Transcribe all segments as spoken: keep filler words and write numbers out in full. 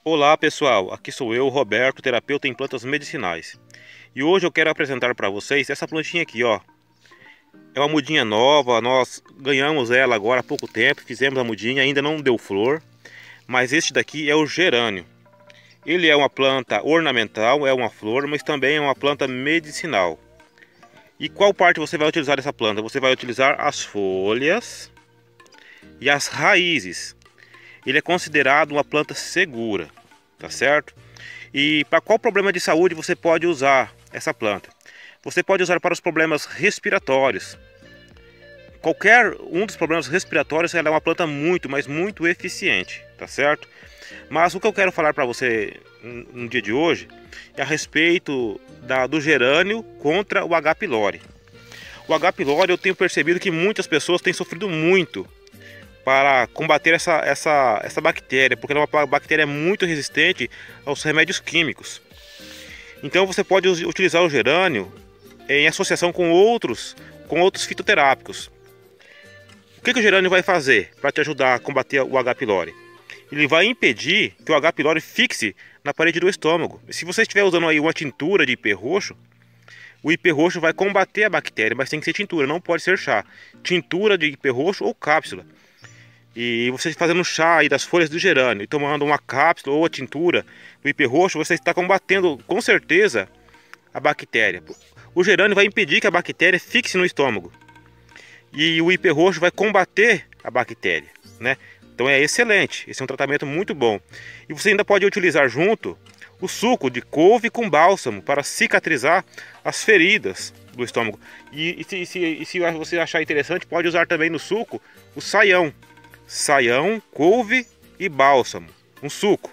Olá pessoal, aqui sou eu, Roberto, terapeuta em plantas medicinais. E hoje eu quero apresentar para vocês essa plantinha aqui, ó. É uma mudinha nova, nós ganhamos ela agora há pouco tempo, fizemos a mudinha, ainda não deu flor. Mas este daqui é o gerânio. Ele é uma planta ornamental, é uma flor, mas também é uma planta medicinal. E qual parte você vai utilizar dessa planta? Você vai utilizar as folhas e as raízes. Ele é considerado uma planta segura, tá certo? E para qual problema de saúde você pode usar essa planta? Você pode usar para os problemas respiratórios. Qualquer um dos problemas respiratórios, ela é uma planta muito, mas muito eficiente, tá certo? Mas o que eu quero falar para você no dia de hoje é a respeito da, do gerânio contra o H. pylori. O H. pylori, eu tenho percebido que muitas pessoas têm sofrido muito para combater essa, essa, essa bactéria, porque ela é uma bactéria muito resistente aos remédios químicos. Então você pode utilizar o gerânio em associação com outros, com outros fitoterápicos. O que, que o gerânio vai fazer para te ajudar a combater o H. pylori? Ele vai impedir que o H. pylori fixe na parede do estômago. Se você estiver usando aí uma tintura de ipê roxo, o ipê roxo vai combater a bactéria, mas tem que ser tintura, não pode ser chá. Tintura de ipê roxo ou cápsula. E você fazendo chá aí das folhas do gerânio e tomando uma cápsula ou a tintura do ipê roxo, você está combatendo com certeza a bactéria. O gerânio vai impedir que a bactéria fixe no estômago. E o ipê roxo vai combater a bactéria, né? Então é excelente, esse é um tratamento muito bom. E você ainda pode utilizar junto o suco de couve com bálsamo para cicatrizar as feridas do estômago. E, e, se, e se você achar interessante, pode usar também no suco o saião. Saião, couve e bálsamo, um suco.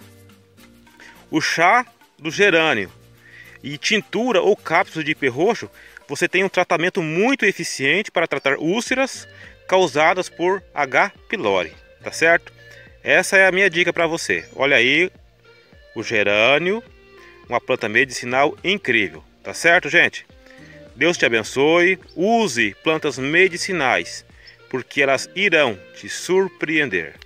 O chá do gerânio e tintura ou cápsula de ipê roxo, você tem um tratamento muito eficiente para tratar úlceras causadas por H. pylori, tá certo? Essa é a minha dica para você. Olha aí o gerânio, uma planta medicinal incrível, tá certo, gente? Deus te abençoe, use plantas medicinais, porque elas irão te surpreender.